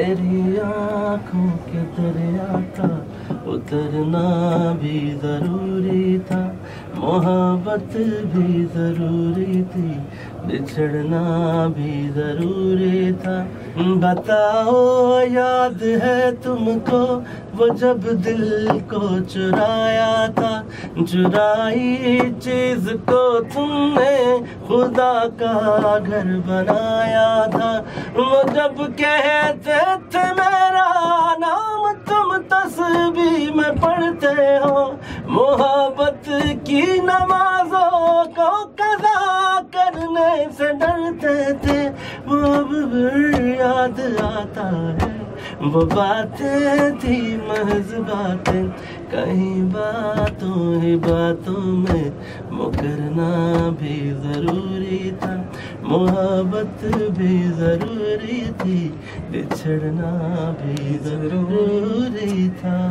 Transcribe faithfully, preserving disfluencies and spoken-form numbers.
तेरी आँखों के दरिया का उतरना भी जरूरी था, मोहब्बत भी जरूरी थी, बिछड़ना भी जरूरी था। बताओ याद है तुमको वो जब दिल को चुराया था, चुराई चीज को तुमने खुदा का घर बनाया था। वो जब कहते थे मेरा नाम तुम तस्बीह में पढ़ते हो, मोहब्बत की नमाजों को कज़ा करने से डरते थे। वो अब याद आता है, वो बातें थी महज बातें, कहीं बातों ही बातों में मुकरना भी जरूरी था, मोहब्बत भी जरूरी थी, बिछड़ना भी जरूरी था।